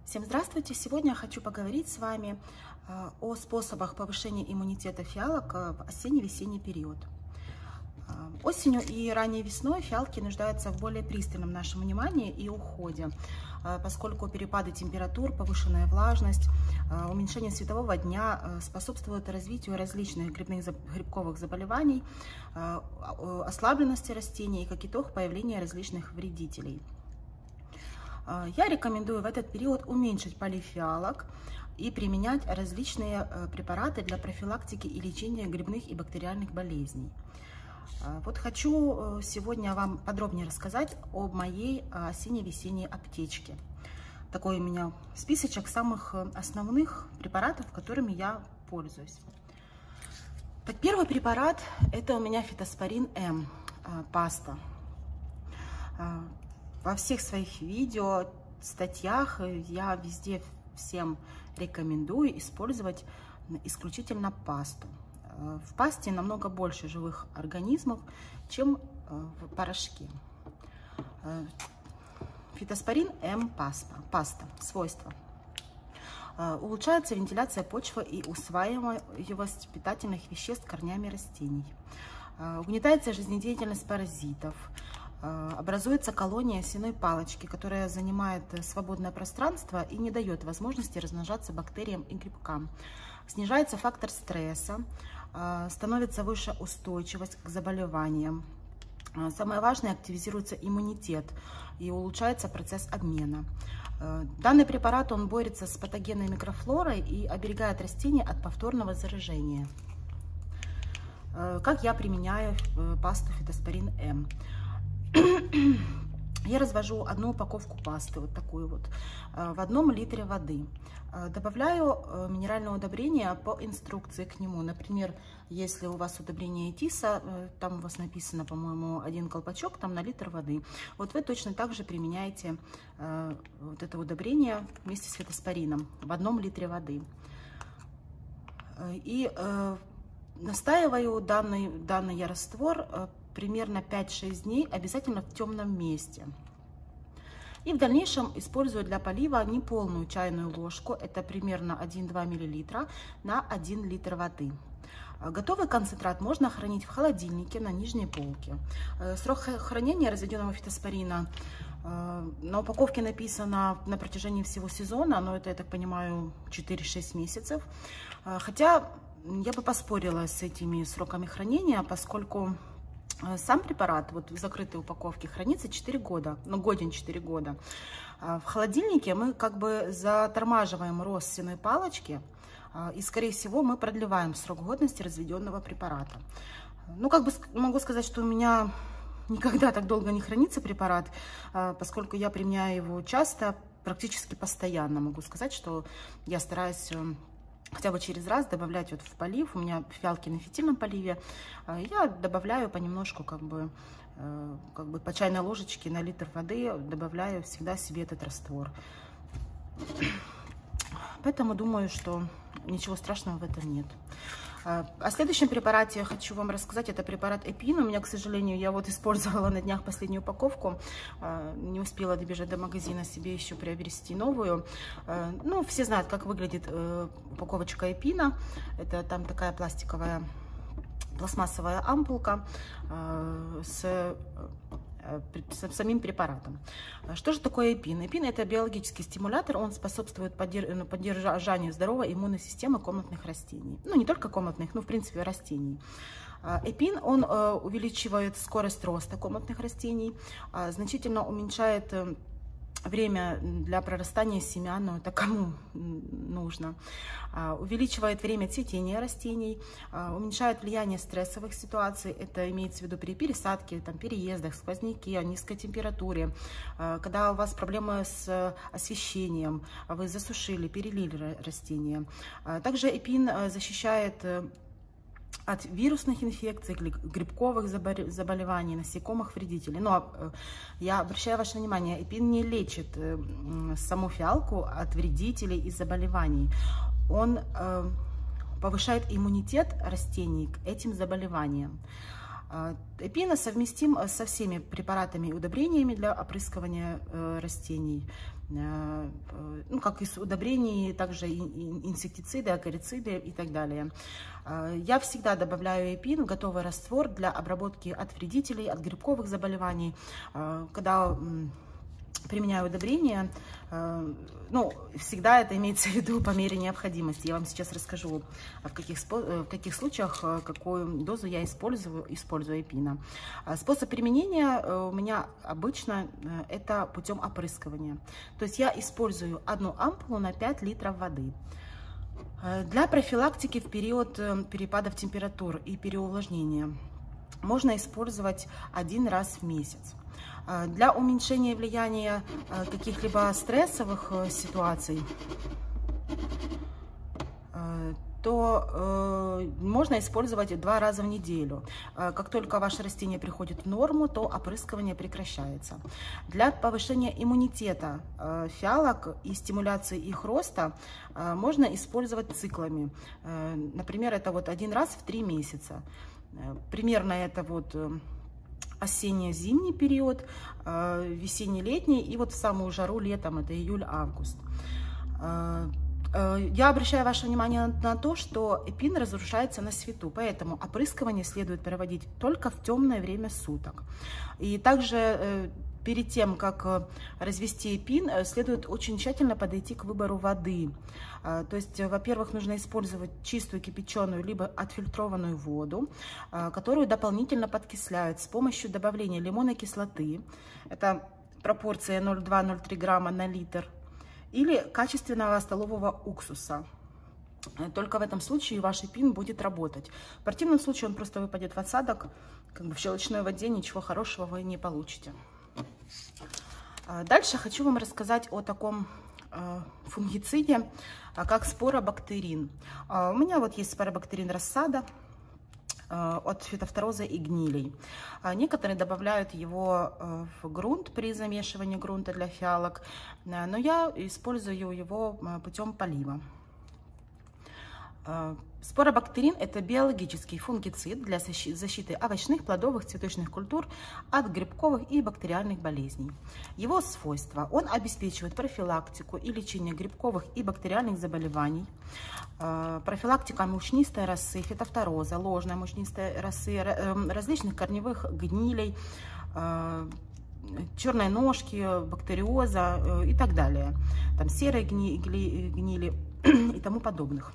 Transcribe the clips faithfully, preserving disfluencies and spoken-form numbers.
Всем здравствуйте! Сегодня я хочу поговорить с вами о способах повышения иммунитета фиалок в осенне-весенний период. Осенью и ранней весной фиалки нуждаются в более пристальном нашем внимании и уходе, поскольку перепады температур, повышенная влажность, уменьшение светового дня способствуют развитию различных грибных грибковых заболеваний, ослабленности растений и, как итог, появления различных вредителей. Я рекомендую в этот период уменьшить полив фиалок и применять различные препараты для профилактики и лечения грибных и бактериальных болезней. Вот хочу сегодня вам подробнее рассказать об моей осенне-весенней аптечке. Такой у меня списочек самых основных препаратов, которыми я пользуюсь. Так, первый препарат – это у меня Фитоспорин М, паста. Во всех своих видео, статьях я везде всем рекомендую использовать исключительно пасту. В пасте намного больше живых организмов, чем в порошке. Фитоспорин М паста. Паста. Свойства. Улучшается вентиляция почвы и усваиваемость питательных веществ корнями растений. Угнетается жизнедеятельность паразитов. Образуется колония осенной палочки, которая занимает свободное пространство и не дает возможности размножаться бактериям и грибкам. Снижается фактор стресса, становится выше устойчивость к заболеваниям. Самое важное, активизируется иммунитет и улучшается процесс обмена. Данный препарат он борется с патогенной микрофлорой и оберегает растения от повторного заражения. Как я применяю пасту Фитоспорин М? Я развожу одну упаковку пасты, вот такую вот, в одном литре воды. Добавляю минеральное удобрение по инструкции к нему. Например, если у вас удобрение Этиса, там у вас написано, по-моему, один колпачок там на литр воды. Вот вы точно так же применяете вот это удобрение вместе с фитоспорином в одном литре воды. И настаиваю данный, данный я раствор примерно пять-шесть дней, обязательно в темном месте. И в дальнейшем использую для полива неполную чайную ложку, это примерно один-два миллилитра на один литр воды. Готовый концентрат можно хранить в холодильнике на нижней полке. Срок хранения разведенного фитоспорина на упаковке написано на протяжении всего сезона, но это, я так понимаю, четыре-шесть месяцев. Хотя я бы поспорила с этими сроками хранения, поскольку сам препарат вот в закрытой упаковке хранится четыре года, ну годен четыре года. В холодильнике мы как бы затормаживаем рост сенной палочки, и, скорее всего, мы продлеваем срок годности разведенного препарата. Ну, как бы могу сказать, что у меня никогда так долго не хранится препарат, поскольку я применяю его часто, практически постоянно. Могу сказать, что я стараюсь хотя бы через раз добавлять вот в полив. У меня фиалки на фитильном поливе. Я добавляю понемножку, как бы, как бы по чайной ложечке на литр воды добавляю всегда себе этот раствор. Поэтому думаю, что ничего страшного в этом нет. О следующем препарате я хочу вам рассказать. Это препарат Эпин. У меня, к сожалению, я вот использовала на днях последнюю упаковку. Не успела добежать до магазина себе еще приобрести новую. Ну, все знают, как выглядит упаковочка Эпина. Это там такая пластиковая, пластмассовая ампулка с с самим препаратом. Что же такое эпин? Эпин – это биологический стимулятор, он способствует поддержанию здоровой иммунной системы комнатных растений. Ну, не только комнатных, но, в принципе, растений. Эпин, он увеличивает скорость роста комнатных растений, значительно уменьшает время для прорастания семян, но это кому нужно, увеличивает время цветения растений, уменьшает влияние стрессовых ситуаций, это имеется в виду при пересадке, там, переездах, сквозняке, низкой температуре, когда у вас проблемы с освещением, вы засушили, перелили растения. Также эпин защищает от вирусных инфекций, грибковых заболеваний, насекомых, вредителей. Но я обращаю ваше внимание, эпин не лечит саму фиалку от вредителей и заболеваний. Он повышает иммунитет растений к этим заболеваниям. Эпина совместим со всеми препаратами и удобрениями для опрыскивания растений, ну, как из удобрений, также инсектициды, акарициды и так далее. Я всегда добавляю эпин в готовый раствор для обработки от вредителей, от грибковых заболеваний. Когда применяю удобрения, ну, всегда это имеется в виду по мере необходимости. Я вам сейчас расскажу, в каких, в каких случаях, какую дозу я использую, использую эпина. Способ применения у меня обычно это путем опрыскивания. То есть я использую одну ампулу на пять литров воды. Для профилактики в период перепадов температур и переувлажнения можно использовать один раз в месяц. Для уменьшения влияния каких-либо стрессовых ситуаций, то э, можно использовать два раза в неделю. Как только ваше растение приходит в норму, то опрыскивание прекращается. Для повышения иммунитета э, фиалок и стимуляции их роста э, можно использовать циклами. Э, например, это вот один раз в три месяца. Э, примерно это вот... Э, осенне-зимний период, весенне-летний и вот в самую жару летом, это июль-август. Я обращаю ваше внимание на то, что эпин разрушается на свету, поэтому опрыскивание следует проводить только в темное время суток. И также перед тем, как развести эпин, следует очень тщательно подойти к выбору воды. То есть, во-первых, нужно использовать чистую кипяченую либо отфильтрованную воду, которую дополнительно подкисляют с помощью добавления лимонной кислоты. Это пропорция ноль целых две десятых — ноль целых три грамма на литр. Или качественного столового уксуса. Только в этом случае ваш эпин будет работать. В противном случае он просто выпадет в осадок, как бы в щелочной воде, ничего хорошего вы не получите. Дальше хочу вам рассказать о таком фунгициде, как споробактерин. У меня вот есть споробактерин рассада от фитофтороза и гнилей. Некоторые добавляют его в грунт при замешивании грунта для фиалок, но я использую его путем полива. Споробактерин – это биологический фунгицид для защиты овощных, плодовых, цветочных культур от грибковых и бактериальных болезней. Его свойства: он обеспечивает профилактику и лечение грибковых и бактериальных заболеваний, профилактика мучнистой росы, фитофтороза, ложной мучнистой росы, различных корневых гнилей, черной ножки, бактериоза и так далее, там серой гнили, гнили и тому подобных.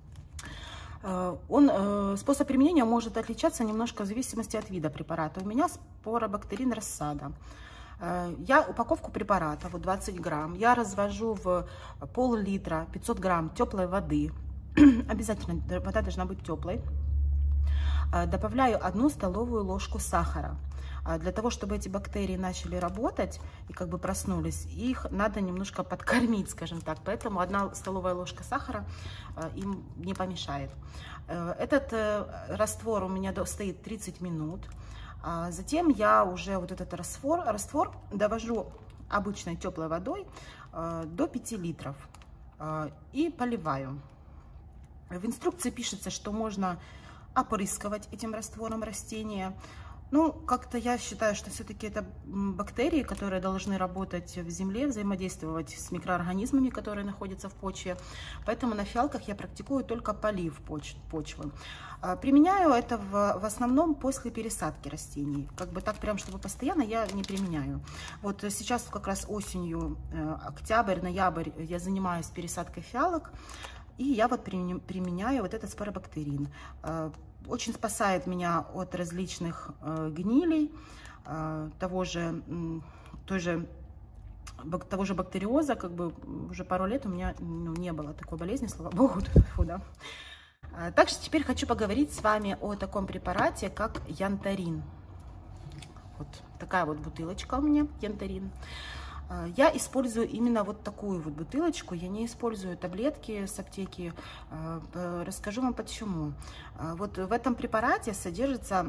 Он, способ применения может отличаться немножко в зависимости от вида препарата. У меня споробактерин рассада. Я упаковку препарата, вот двадцать грамм, я развожу в пол-литра, пятьсот грамм теплой воды. Обязательно вода должна быть теплой. Добавляю одну столовую ложку сахара. Для того, чтобы эти бактерии начали работать и как бы проснулись, их надо немножко подкормить, скажем так. Поэтому одна столовая ложка сахара им не помешает. Этот раствор у меня стоит тридцать минут. Затем я уже вот этот раствор, раствор довожу обычной теплой водой до пяти литров и поливаю. В инструкции пишется, что можно опрыскивать этим раствором растения. Ну, как-то я считаю, что все-таки это бактерии, которые должны работать в земле, взаимодействовать с микроорганизмами, которые находятся в почве. Поэтому на фиалках я практикую только полив поч почвы. Применяю это в, в основном после пересадки растений. Как бы так прям, чтобы постоянно, я не применяю. Вот сейчас как раз осенью, октябрь, ноябрь, я занимаюсь пересадкой фиалок. И я вот применяю вот этот споробактерин. Очень спасает меня от различных э, гнилей, э, того же, э, той же, бак, того же бактериоза. Как бы уже пару лет у меня ну, не было такой болезни, слава богу. Фу, да. а, также теперь хочу поговорить с вами о таком препарате, как янтарин. Вот такая вот бутылочка у меня, янтарин. Я использую именно вот такую вот бутылочку, я не использую таблетки с аптеки. Расскажу вам почему. Вот в этом препарате содержится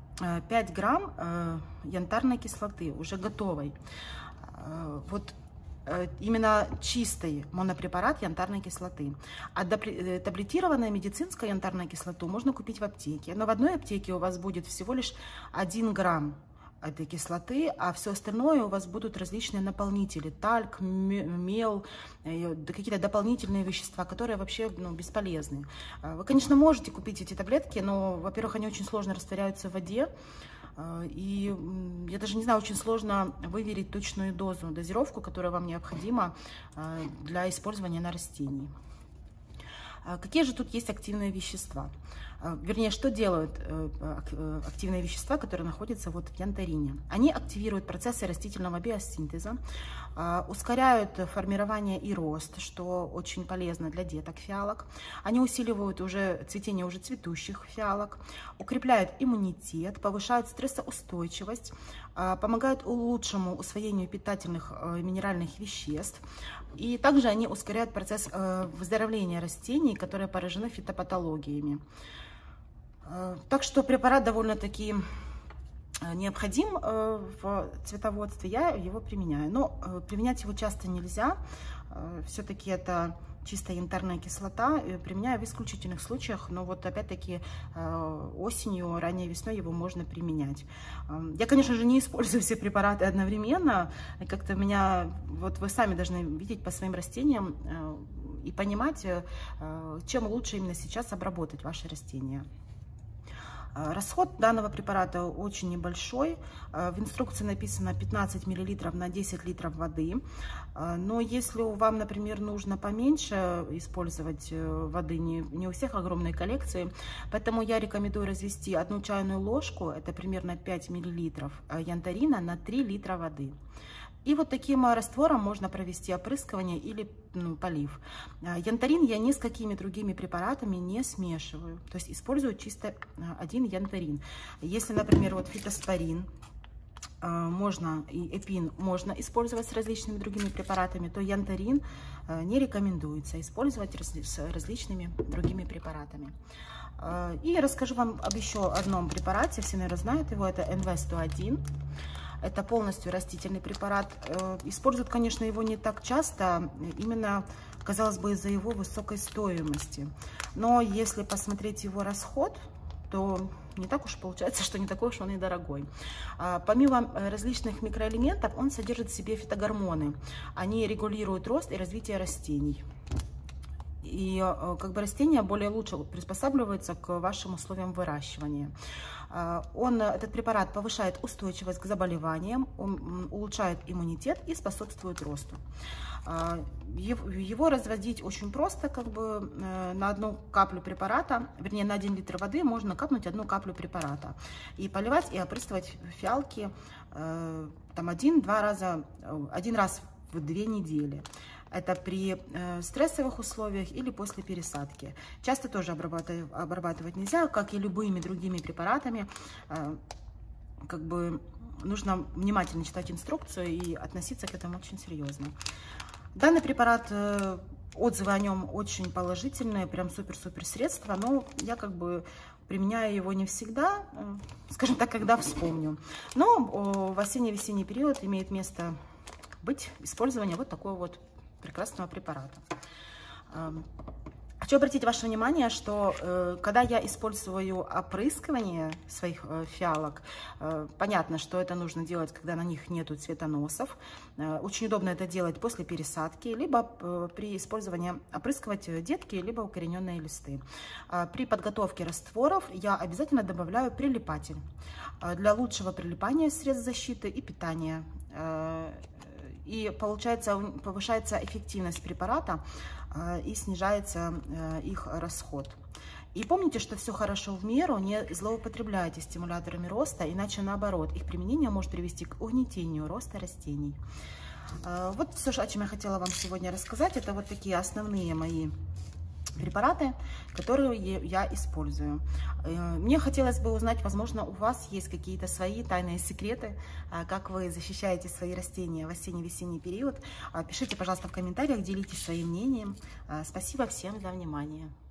пять грамм янтарной кислоты, уже готовой. Вот именно чистый монопрепарат янтарной кислоты. А таблетированную медицинскую янтарную кислоту можно купить в аптеке. Но в одной аптеке у вас будет всего лишь один грамм этой кислоты, а все остальное у вас будут различные наполнители, тальк, мел, какие-то дополнительные вещества, которые вообще ну, бесполезны. Вы, конечно, можете купить эти таблетки, но, во-первых, они очень сложно растворяются в воде, и я даже не знаю, очень сложно выверить точную дозу, дозировку, которая вам необходима для использования на растении. Какие же тут есть активные вещества? Вернее, что делают активные вещества, которые находятся вот в янтарине? Они активируют процессы растительного биосинтеза, ускоряют формирование и рост, что очень полезно для деток фиалок. Они усиливают уже цветение уже цветущих фиалок, укрепляют иммунитет, повышают стрессоустойчивость, помогают лучшему усвоению питательных минеральных веществ. И также они ускоряют процесс выздоровления растений, которые поражены фитопатологиями. Так что препарат довольно-таки необходим в цветоводстве, я его применяю. Но применять его часто нельзя, все-таки это чистая янтарная кислота, применяю в исключительных случаях, но вот опять-таки осенью, ранней весной его можно применять. Я, конечно же, не использую все препараты одновременно, как-то меня, вот вы сами должны видеть по своим растениям и понимать, чем лучше именно сейчас обработать ваши растения. Расход данного препарата очень небольшой. В инструкции написано пятнадцать миллилитров на десять литров воды. Но если вам, например, нужно поменьше использовать воды, не, не у всех огромные коллекции, поэтому я рекомендую развести одну чайную ложку, это примерно пять миллилитров янтарина на три литра воды. И вот таким раствором можно провести опрыскивание или ну, полив. Янтарин я ни с какими другими препаратами не смешиваю. То есть использую чисто один янтарин. Если, например, вот фитоспорин можно и эпин можно использовать с различными другими препаратами, то янтарин не рекомендуется использовать с различными другими препаратами. И расскажу вам об еще одном препарате, все, наверное, знают его, это эн вэ сто один. Это полностью растительный препарат. Используют, конечно, его не так часто, именно, казалось бы, из-за его высокой стоимости. Но если посмотреть его расход, то не так уж получается, что не такой уж он и дорогой. Помимо различных микроэлементов, он содержит в себе фитогормоны. Они регулируют рост и развитие растений. И как бы растения более лучше приспосабливаются к вашим условиям выращивания. Он, этот препарат повышает устойчивость к заболеваниям, он улучшает иммунитет и способствует росту. Его разводить очень просто, как бы на одну каплю препарата, вернее на один литр воды можно капнуть одну каплю препарата и поливать и опрыскивать фиалки там один-два раза, один раз в две недели. Это при э, стрессовых условиях или после пересадки. Часто тоже обрабатывать, обрабатывать нельзя, как и любыми другими препаратами. Э, как бы нужно внимательно читать инструкцию и относиться к этому очень серьезно. Данный препарат, э, отзывы о нем очень положительные, прям супер-супер средство, но я как бы применяю его не всегда, э, скажем так, когда вспомню. Но э, в осенне-весенний период имеет место быть использование вот такого вот прекрасного препарата. Хочу обратить ваше внимание, что э, когда я использую опрыскивание своих э, фиалок, э, понятно, что это нужно делать, когда на них нету цветоносов. Э, очень удобно это делать после пересадки, либо э, при использовании опрыскивать детки, либо укорененные листы. Э, при подготовке растворов я обязательно добавляю прилипатель э, для лучшего прилипания средств защиты и питания. Э, И получается, повышается эффективность препарата э, и снижается э, их расход. И помните, что все хорошо в меру, не злоупотребляйте стимуляторами роста, иначе наоборот, их применение может привести к угнетению роста растений. Э, вот все, о чем я хотела вам сегодня рассказать, это вот такие основные мои препараты, которые я использую. Мне хотелось бы узнать, возможно, у вас есть какие-то свои тайные секреты, как вы защищаете свои растения в осенне-весенний период. Пишите, пожалуйста, в комментариях, делитесь своим мнением. Спасибо всем за внимание.